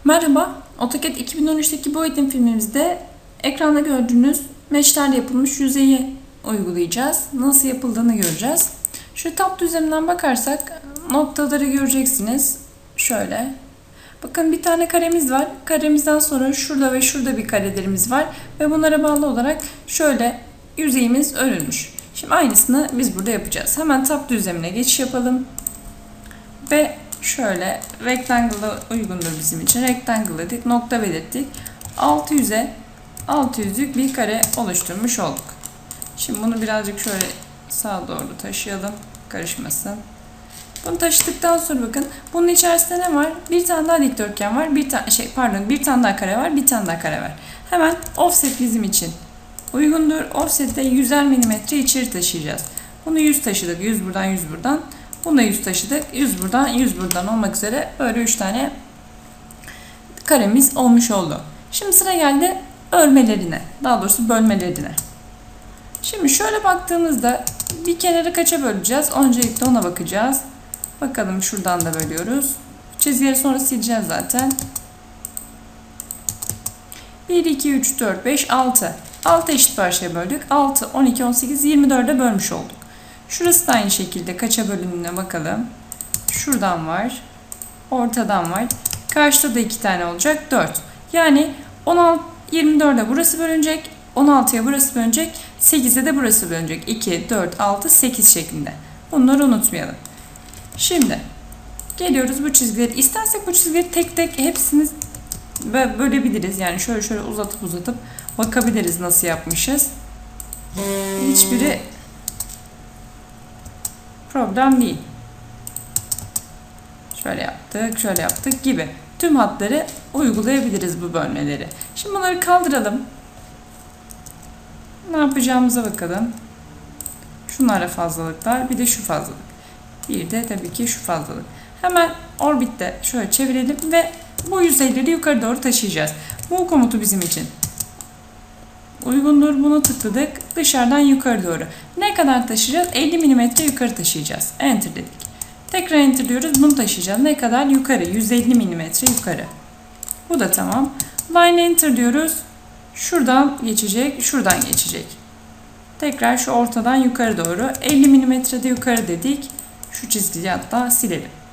Merhaba, AutoCAD 2013'teki bu eğitim filmimizde ekranda gördüğünüz meşlerle yapılmış yüzeyi uygulayacağız. Nasıl yapıldığını göreceğiz. Şu tab düzleminden bakarsak noktaları göreceksiniz. Şöyle. Bakın bir tane karemiz var. Karemizden sonra şurada ve şurada bir karelerimiz var. Ve bunlara bağlı olarak şöyle yüzeyimiz örülmüş. Şimdi aynısını biz burada yapacağız. Hemen tab düzlemine geçiş yapalım. Ve şöyle rectangle'a uygundur bizim için. Rectangle dedik, nokta belirttik. 600'e 600'lük bir kare oluşturmuş olduk. Şimdi bunu birazcık şöyle sağa doğru taşıyalım. Karışmasın. Bunu taşıdıktan sonra bakın bunun içerisinde ne var? Bir tane daha dikdörtgen var. Bir tane daha kare var. Bir tane daha kare var. Hemen offset bizim için uygundur. Offset'te 100'er milimetre içeri taşıyacağız. Bunu 100 taşıdık. 100 buradan, 100 buradan. Bunu da 100 taşıdık. 100 buradan, 100 buradan olmak üzere böyle 3 tane karemiz olmuş oldu. Şimdi sıra geldi örmelerine. Daha doğrusu bölmelerine. Şimdi şöyle baktığımızda bir kenarı kaça böleceğiz? Öncelikle ona bakacağız. Bakalım şuradan da bölüyoruz. Çizgileri sonra sileceğiz zaten. 1, 2, 3, 4, 5, 6. 6 eşit parçaya böldük. 6, 12, 18, 24'e bölmüş olduk. Şurası da aynı şekilde kaça bölündüğüne bakalım. Şuradan var. Ortadan var. Karşıda da 2 tane olacak. 4. Yani 24'e burası bölünecek. 16'ya burası bölünecek. 8'e de burası bölünecek. 2, 4, 6, 8 şeklinde. Bunları unutmayalım. Şimdi geliyoruz bu çizgileri. İstersek bu çizgileri tek tek hepsini bölebiliriz. Yani şöyle uzatıp bakabiliriz nasıl yapmışız. Hiçbiri problem değil. Şöyle yaptık gibi. Tüm hatları uygulayabiliriz bu bölmeleri. Şimdi bunları kaldıralım. Ne yapacağımıza bakalım. Şunlara fazlalıklar, bir de şu fazlalık. Bir de tabii ki şu fazlalık. Hemen orbitte şöyle çevirelim ve bu yüzeyleri yukarı doğru taşıyacağız. Bu komutu bizim için uygundur. Bunu tıkladık. Dışarıdan yukarı doğru. Ne kadar taşıyacağız? 50 mm yukarı taşıyacağız. Enter dedik. Tekrar enter diyoruz. Bunu taşıyacağız. Ne kadar? Yukarı. 150 mm yukarı. Bu da tamam. Line enter diyoruz. Şuradan geçecek. Şuradan geçecek. Tekrar şu ortadan yukarı doğru. 50 mm'de yukarı dedik. Şu çizgiyi hatta silelim.